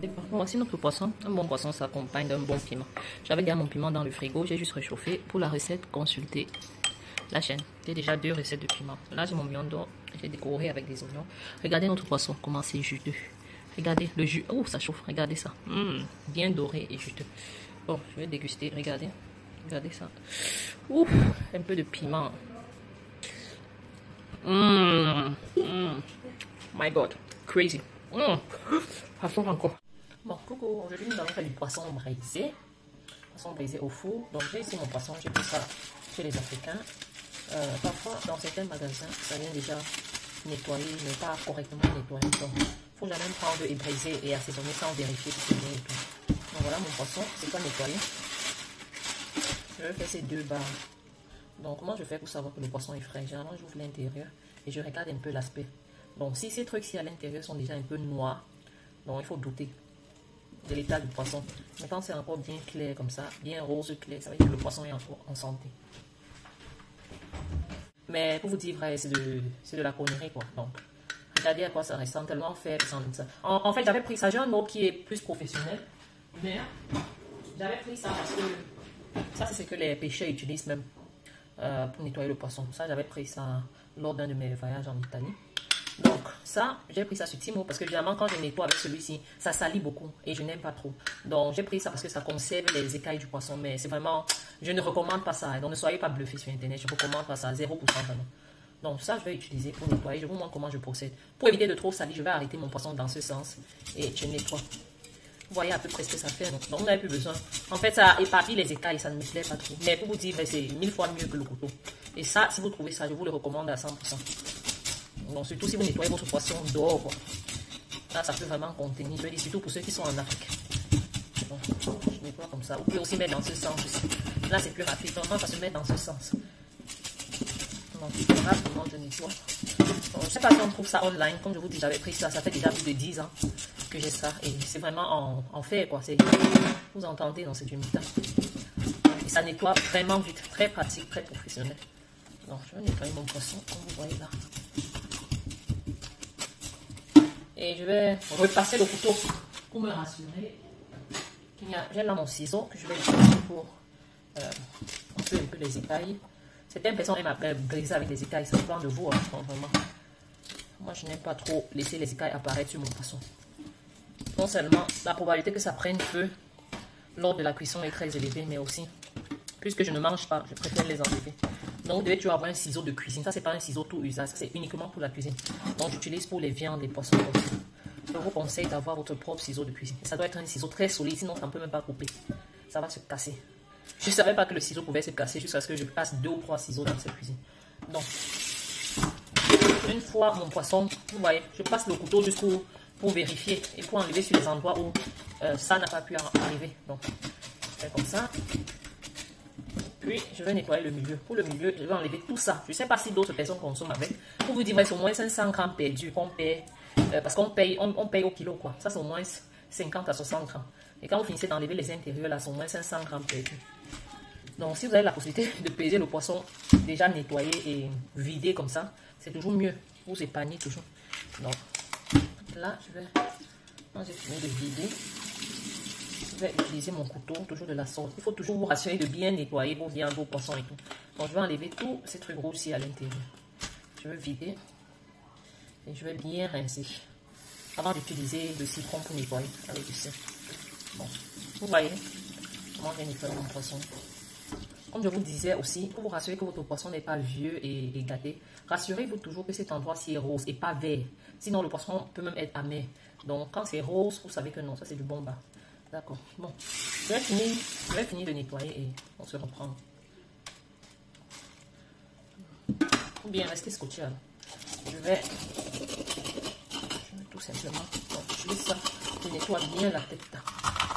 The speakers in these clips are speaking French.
Voici notre poisson. Un bon poisson s'accompagne d'un bon piment. J'avais déjà mon piment dans le frigo, j'ai juste réchauffé. Pour la recette, consultez la chaîne. J'ai déjà 2 recettes de piment. Là, j'ai mon viande, j'ai décoré avec des oignons. Regardez notre poisson, comment c'est juteux. Regardez le jus. Oh, ça chauffe, regardez ça. Bien doré et juteux. Bon, je vais déguster, regardez. Regardez ça. Ouf, un peu de piment. My God, crazy. Ça chauffe encore. Bon, coucou, aujourd'hui nous allons faire du poisson braisé. Poisson braisé au four. Donc j'ai ici mon poisson, j'ai pris ça chez les Africains. Parfois, dans certains magasins, ça vient déjà nettoyer, mais pas correctement nettoyer. Donc, il faut jamais prendre et braiser et assaisonner sans vérifier que c'est bien et tout. Donc voilà mon poisson, c'est pas nettoyé. Je vais faire ces 2 barres. Donc comment je fais pour savoir que le poisson est frais? Généralement, j'ouvre l'intérieur et je regarde un peu l'aspect. Donc si ces trucs-ci à l'intérieur sont déjà un peu noirs, donc il faut douter de l'état du poisson. Mais quand c'est encore bien clair comme ça, bien rose clair, ça veut dire que le poisson est encore en santé. Mais pour vous dire vrai, c'est de la connerie quoi. Donc regardez à quoi ça ressemble, tellement faible. En fait, j'avais pris ça, j'ai un autre qui est plus professionnel. Mais j'avais pris ça parce que ça c'est ce que les pêcheurs utilisent même pour nettoyer le poisson. Ça j'avais pris ça lors d'un de mes voyages en Italie. Donc ça, j'ai pris ça sur Timo parce que généralement quand je nettoie avec celui-ci, ça salit beaucoup et je n'aime pas trop. Donc j'ai pris ça parce que ça conserve les écailles du poisson. Mais c'est vraiment, je ne recommande pas ça. Donc ne soyez pas bluffés sur internet, je ne recommande pas ça, 0% vraiment. Donc ça je vais utiliser pour nettoyer, je vous montre comment je procède. Pour éviter de trop salir, je vais arrêter mon poisson dans ce sens et je nettoie. Vous voyez à peu près ce que ça fait. Donc vous n'avez plus besoin. En fait ça éparpille les écailles, ça ne me plaît pas trop. Mais pour vous dire, c'est 1000 fois mieux que le couteau. Et ça, si vous trouvez ça, je vous le recommande à 100%. Donc surtout si vous nettoyez votre poisson dehors, quoi. Là ça peut vraiment contenir. Je veux dire surtout pour ceux qui sont en Afrique. Donc, je nettoie comme ça. Vous pouvez aussi mettre dans ce sens aussi. Là c'est plus rapide. Normalement ça se met dans ce sens. Donc voilà comment je nettoie. Donc, je ne sais pas si on trouve ça online. Comme je vous dis, j'avais pris ça. Ça fait déjà plus de 10 ans que j'ai ça. Et c'est vraiment en fait quoi. Vous entendez, donc c'est du métal. Et ça nettoie vraiment vite. Très pratique, très professionnel. Donc je vais nettoyer mon poisson comme vous voyez là. Et je vais repasser le couteau pour me rassurer qu'il y a. J'ai là mon ciseau que je vais utiliser pour couper un peu les écailles. Certaines personnes aiment briser avec les écailles, ça dépend de vous, hein, vraiment. Moi, je n'aime pas trop laisser les écailles apparaître sur mon poisson. Non seulement la probabilité que ça prenne feu lors de la cuisson est très élevée, mais aussi, puisque je ne mange pas, je préfère les enlever. Donc, vous devez toujours avoir un ciseau de cuisine. Ça, c'est pas un ciseau tout usage. Ça, c'est uniquement pour la cuisine. Donc, j'utilise pour les viandes, les poissons. Je vous conseille d'avoir votre propre ciseau de cuisine. Et ça doit être un ciseau très solide, sinon ça ne peut même pas couper. Ça va se casser. Je ne savais pas que le ciseau pouvait se casser jusqu'à ce que je passe 2 ou 3 ciseaux dans cette cuisine. Donc, une fois mon poisson, vous voyez, je passe le couteau jusqu'au pour vérifier et pour enlever sur les endroits où ça n'a pas pu arriver. Donc, je fais comme ça. Puis, je vais nettoyer le milieu. Pour le milieu, je vais enlever tout ça. Je ne sais pas si d'autres personnes consomment avec. Pour vous dire, c'est au moins 500 grammes perdus qu'on paye. Parce qu'on paye, on paye au kilo, quoi. Ça, c'est au moins 50 à 60 grammes. Et quand vous finissez d'enlever les intérieurs, là, c'est au moins 500 grammes perdus. Donc, si vous avez la possibilité de peser le poisson déjà nettoyé et vidé comme ça, c'est toujours mieux. Vous épargnez toujours. Donc, là, quand j'ai fini de vider, je vais utiliser mon couteau, toujours de la sorte. Il faut toujours vous rassurer de bien nettoyer vos viandes, vos poissons et tout. Donc, je vais enlever tous ces trucs rouges à l'intérieur. Je vais vider et je vais bien rincer avant d'utiliser le citron pour nettoyer avec du sel. Bon, vous voyez comment je nettoie mon poisson. Comme je vous disais aussi, pour vous rassurer que votre poisson n'est pas vieux et gâté, rassurez-vous toujours que cet endroit-ci est rose et pas vert. Sinon, le poisson peut même être amer. Donc, quand c'est rose, vous savez que non, ça c'est du bon bas. D'accord. Bon, je vais finir de nettoyer et on se reprend. Ou bien rester scotché alors. Je vais tout simplement, donc, je vais ça, je nettoie bien la tête là.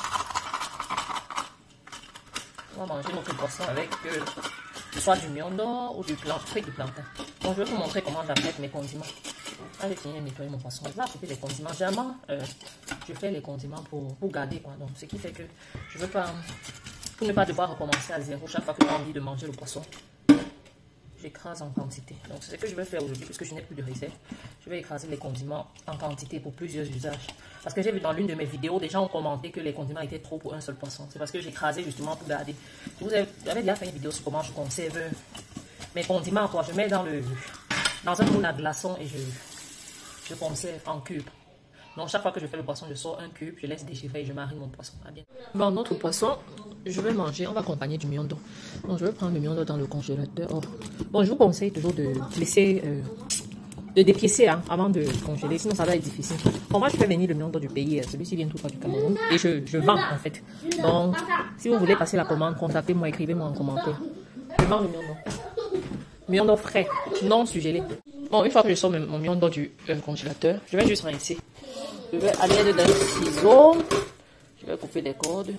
On va manger notre poisson avec soit du miondor ou du plantain. Donc je vais vous montrer comment j'apprête mes condiments. Là, j'ai fini de nettoyer mon poisson. Je vais apprêter les condiments. Généralement, je fais les condiments pour garder quoi. Donc ce qui fait que je veux pas, pour ne pas devoir recommencer à zéro chaque fois que j'ai envie de manger le poisson. j'écrase en quantité. Donc c'est ce que je vais faire aujourd'hui puisque je n'ai plus de recette. Je vais écraser les condiments en quantité pour plusieurs usages. Parce que j'ai vu dans l'une de mes vidéos, des gens ont commenté que les condiments étaient trop pour un seul poisson. C'est parce que j'écrasais justement pour garder. Vous avez déjà fait une vidéo sur comment je conserve mes condiments, quoi. Je mets dans un moule à glaçons et je conserve en cubes. Donc chaque fois que je fais le poisson, je sors un cube, je laisse déchiffrer et je marine mon poisson. Ah bien. Bon, notre poisson, je vais manger, on va accompagner du miondo. Donc je vais prendre le miondo dans le congélateur. Oh. Bon, je vous conseille toujours de laisser, de dépiécer hein, avant de congeler, sinon ça va être difficile. Bon, moi je fais venir le miondo du pays, celui-ci vient tout droit du Cameroun et je vends en fait. Donc si vous voulez passer la commande, contactez-moi, écrivez-moi en commentaire. Je vends le miondo. Miondo frais, non surgelé. Bon, une fois que je sors mon miondo du congélateur, je vais juste rincer. Je vais à l'aide d'un ciseau, je vais couper les cordes.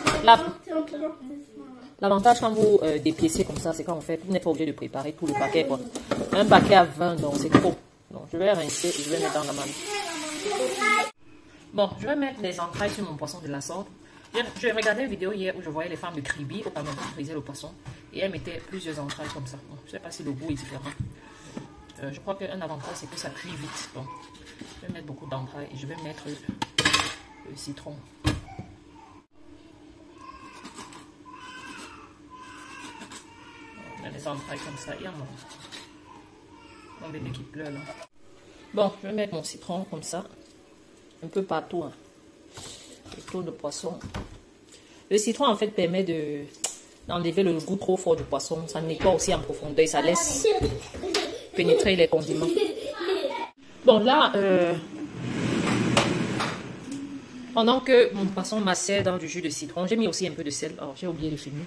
L'avantage quand vous dépiécez comme ça, c'est qu'en fait, vous n'êtes pas obligé de préparer tout le paquet. Quoi. Un paquet à 20, donc c'est trop. Donc je vais rincer et je vais mettre dans la marmite. Bon, je vais mettre les entrailles sur mon poisson de la sorte. Je regardais une vidéo hier où je voyais les femmes de Kribi au Cameroun friser le poisson. Et elles mettaient plusieurs entrailles comme ça. Bon, je ne sais pas si le goût est différent. Je crois qu'un avantage, c'est que ça cuit vite. Donc, je vais mettre beaucoup d'entrailles et je vais mettre le citron. On met les entrailles comme ça. Il y a mon bébé qui pleure là. Bon, je vais mettre mon citron comme ça. Un peu partout. Hein. Le tour de poisson. Le citron, en fait, permet d'enlever le goût trop fort du poisson. Ça nettoie aussi en profondeur. Ça laisse pénétrer les condiments. Bon, là, pendant que mon poisson macère dans du jus de citron, j'ai mis aussi un peu de sel. Oh, j'ai oublié de filmer.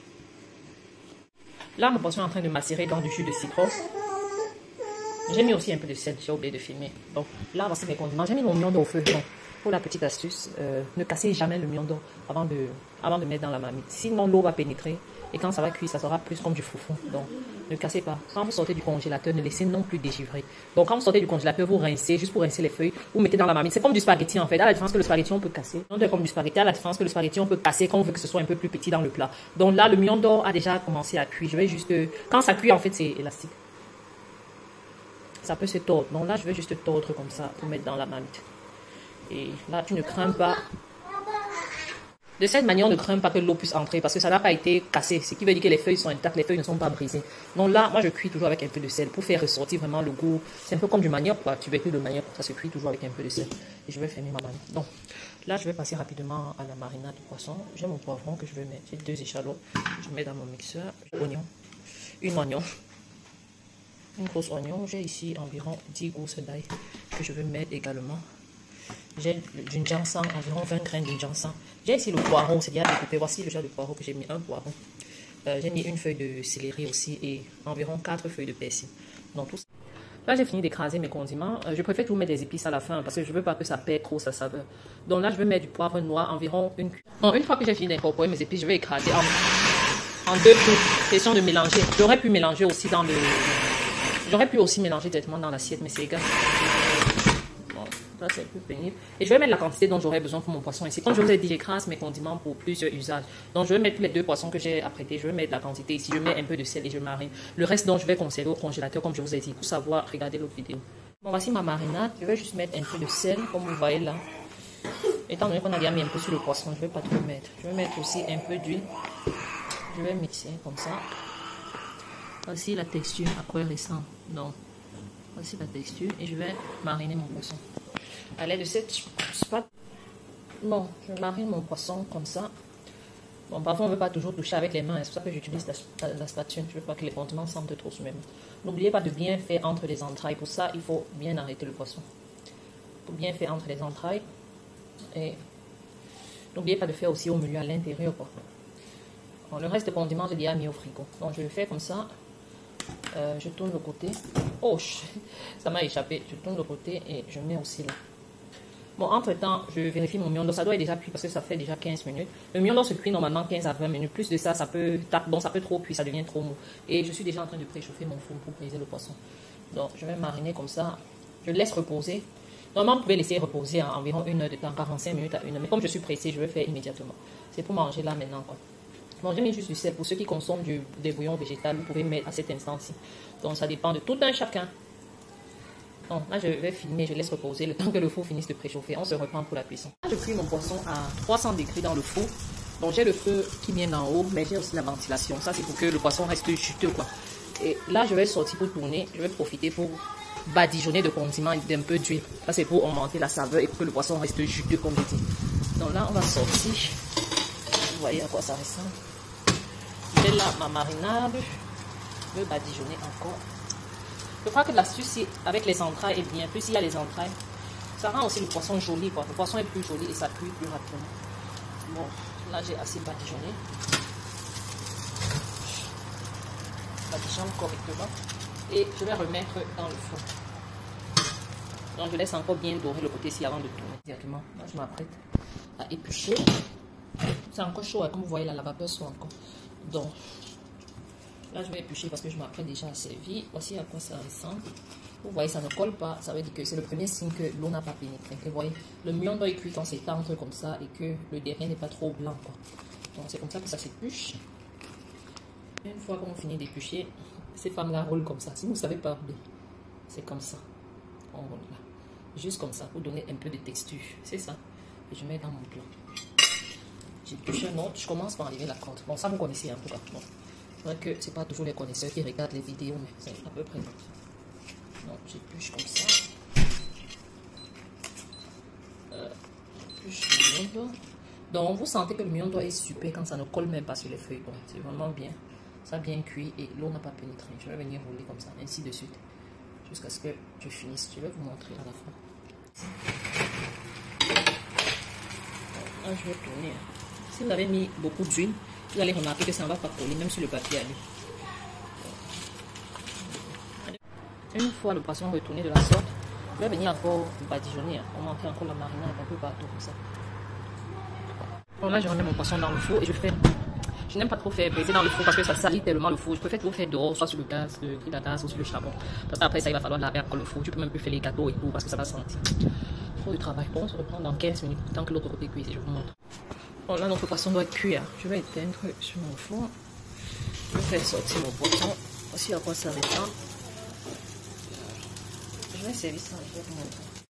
Là, mon poisson est en train de macérer dans du jus de citron. J'ai mis aussi un peu de sel, j'ai oublié de filmer. Donc, là, voici mes condiments. J'ai mis mon miondo au feu. Bon, pour la petite astuce, ne cassez jamais le miondo avant de mettre dans la marmite. Sinon, l'eau va pénétrer. Et quand ça va cuire, ça sera plus comme du foufou. Donc, ne cassez pas. Quand vous sortez du congélateur, ne laissez non plus dégivrer. Donc, quand vous sortez du congélateur, vous rincez, juste pour rincer les feuilles, vous mettez dans la marmite. C'est comme du spaghetti en fait. À la différence que le spaghetti, on peut casser. C'est comme du spaghetti. À la différence que le spaghetti, on peut casser quand on veut que ce soit un peu plus petit dans le plat. Donc là, le miondo a déjà commencé à cuire. Je vais juste... Quand ça cuit, en fait, c'est élastique. Ça peut se tordre. Donc là, je vais juste tordre comme ça pour mettre dans la marmite. Et là, tu ne crains pas. De cette manière, on ne craint pas que l'eau puisse entrer parce que ça n'a pas été cassé. Ce qui veut dire que les feuilles sont intactes, les feuilles ne sont pas brisées. Donc là, moi je cuis toujours avec un peu de sel pour faire ressortir vraiment le goût. C'est un peu comme du manioc, quoi. Tu veux plus de manioc, ça se cuit toujours avec un peu de sel. Et je vais fermer ma marmite. Donc là, je vais passer rapidement à la marinade du poisson. J'ai mon poivron que je vais mettre. J'ai 2 échalots. Je mets dans mon mixeur. Oignon. Une oignon. Une grosse oignon. J'ai ici environ 10 gousses d'ail que je vais mettre également. J'ai du ginseng, environ 20 graines de ginseng. J'ai ici le poireau, c'est déjà découpé. Voici le genre de poireau que j'ai mis, un poireau. J'ai mis une feuille de céleri aussi et environ 4 feuilles de persil. Donc tout ça. Là, j'ai fini d'écraser mes condiments. Je préfère toujours mettre des épices à la fin parce que je ne veux pas que ça perde trop sa saveur. Donc là, je vais mettre du poivre noir, environ une cuillère. Bon, une fois que j'ai fini d'incorporer mes épices, je vais écraser en 2 coups. Question de mélanger. J'aurais pu mélanger aussi dans le... J'aurais pu aussi mélanger directement dans l'assiette, mais c'est égal. C'est un peu pénible. Et je vais mettre la quantité dont j'aurai besoin pour mon poisson ici. Comme je vous ai dit, j'écrase mes condiments pour plusieurs usages. Donc je vais mettre les 2 poissons que j'ai apprêtés. Je vais mettre la quantité ici. Je mets un peu de sel et je marine. Le reste, donc, je vais conserver au congélateur, comme je vous ai dit. Pour savoir, regardez l'autre vidéo. Bon, voici ma marinade. Je vais juste mettre un peu de sel, comme vous voyez là. Étant donné qu'on a déjà mis un peu sur le poisson, je ne vais pas trop mettre. Je vais mettre aussi un peu d'huile. Je vais mixer comme ça. Voici la texture à quoi elle ressemble. Donc, voici la texture. Et je vais mariner mon poisson. À l'aide de cette spatule. Bon, je marine mon poisson comme ça. Bon, parfois on ne veut pas toujours toucher avec les mains. C'est pour ça que j'utilise la spatule. Je ne veux pas que les condiments sentent trop sur mes mains. N'oubliez pas de bien faire entre les entrailles. Pour ça, il faut bien arrêter le poisson. Il faut bien faire entre les entrailles. Et n'oubliez pas de faire aussi au milieu, à l'intérieur. Bon, le reste des condiments, j'ai déjà mis au frigo. Donc je le fais comme ça. Je tourne le côté. Oh, ça m'a échappé. Je tourne le côté et je mets aussi là. Bon, entre-temps, je vérifie mon miondo. Ça doit être déjà cuit parce que ça fait déjà 15 minutes. Le miondo se cuit normalement 15 à 20 minutes. Plus de ça, ça peut trop cuire, ça devient trop mou. Et je suis déjà en train de préchauffer mon four pour briser le poisson. Donc, je vais mariner comme ça. Je laisse reposer. Normalement, vous pouvez laisser reposer environ 1 heure de temps, 45 minutes à 1 heure. Mais comme je suis pressée, je vais faire immédiatement. C'est pour manger là maintenant, quoi. Bon, j'ai mis juste du sel. Pour ceux qui consomment des bouillons végétales, vous pouvez mettre à cet instant-ci. Donc, ça dépend de tout un chacun. Donc, là, je vais filmer, je laisse reposer le temps que le four finisse de préchauffer. On se reprend pour la cuisson. Là, je cuis mon poisson à 300 degrés dans le four. Donc, j'ai le feu qui vient d'en haut, mais j'ai aussi la ventilation. Ça, c'est pour que le poisson reste juteux, quoi. Et là, je vais sortir pour tourner. Je vais profiter pour badigeonner de condiments et d'un peu d'huile. Ça, c'est pour augmenter la saveur et pour que le poisson reste juteux, comme je dis. Donc là, on va sortir. Vous voyez à quoi ça ressemble. J'ai là ma marinade. Je vais badigeonner encore. Je crois que l'astuce avec les entrailles est bien. Plus il y a les entrailles, ça rend aussi le poisson joli, quoi. Le poisson est plus joli et ça cuit plus rapidement. Bon, là j'ai assez badigeonné. Badigeonne correctement. Et je vais remettre dans le four. Donc je laisse encore bien dorer le côté-ci avant de tourner directement. Là je m'apprête à éplucher. C'est encore chaud, hein, comme vous voyez là, la vapeur soit encore. Donc là je vais éplucher parce que je m'apprête déjà à servir. Voici à quoi ça ressemble. Vous voyez, ça ne colle pas. Ça veut dire que c'est le premier signe que l'eau n'a pas pénétré. Et vous voyez, le mignon doit être cuit quand c'est tendre comme ça et que le derrière n'est pas trop blanc, quoi. Donc c'est comme ça que ça s'épluche. Une fois qu'on finit d'éplucher, ces femmes-là roulent comme ça. Si vous ne savez pas rouler, c'est comme ça. On roule là. Juste comme ça pour donner un peu de texture. C'est ça. Et je mets dans mon plat. J'épluche un autre. Je commence par enlever la corde. Bon, ça vous connaissez en tout cas. Bon. C'est vrai que c'est pas toujours les connaisseurs qui regardent les vidéos, mais c'est à peu près. Donc j'épluche comme ça. J'épluche le mignon. Donc vous sentez que le mignon doit être super quand ça ne colle même pas sur les feuilles. Bon, c'est vraiment bien. Ça a bien cuit et l'eau n'a pas pénétré. Je vais venir rouler comme ça, ainsi de suite. Jusqu'à ce que je finisse. Je vais vous montrer à la fin. Là, je vais tourner. Si vous avez mis beaucoup d'huile, vous allez remarquer que ça ne va pas coller, même sur le papier à lui. Une fois le poisson retourné de la sorte, je vais venir encore badigeonner. On manque encore la marinade un peu partout comme ça. Bon, là, je remets mon poisson dans le four et je fais. Je n'aime pas trop faire braiser dans le four parce que ça salit tellement le four. Je préfère toujours faire dehors, soit sur le gaz, le grill à gaz ou sur le charbon. Parce qu'après ça, il va falloir laver encore le four. Tu peux même plus faire les gâteaux et tout parce que ça va sentir. Trop de travail. Bon, on se reprend dans 15 minutes tant que l'autre côté cuit. Je vous montre. Bon, là, notre poisson doit être cuit. Je vais éteindre sur mon four. Je vais faire sortir mon poisson. Voici à quoi ça ressemble. Je vais servir ça. Je vais vous montrer.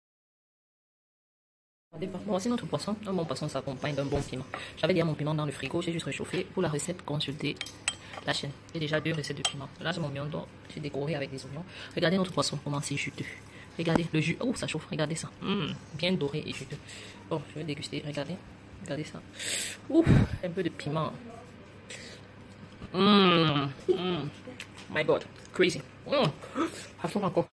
Bon, voici notre poisson. Un bon poisson s'accompagne d'un bon piment. J'avais déjà mon piment dans le frigo, j'ai juste réchauffé. Pour la recette, consultez la chaîne. J'ai déjà 2 recettes de piment. Là, j'ai mon mignon d'or. J'ai décoré avec des oignons. Regardez notre poisson, comment c'est juteux. Regardez le jus. Oh, ça chauffe. Regardez ça. Bien doré et juteux. Bon, je vais déguster. Regardez. Regardez ça. Ouf, un peu de piment. My God. Crazy. À fond encore.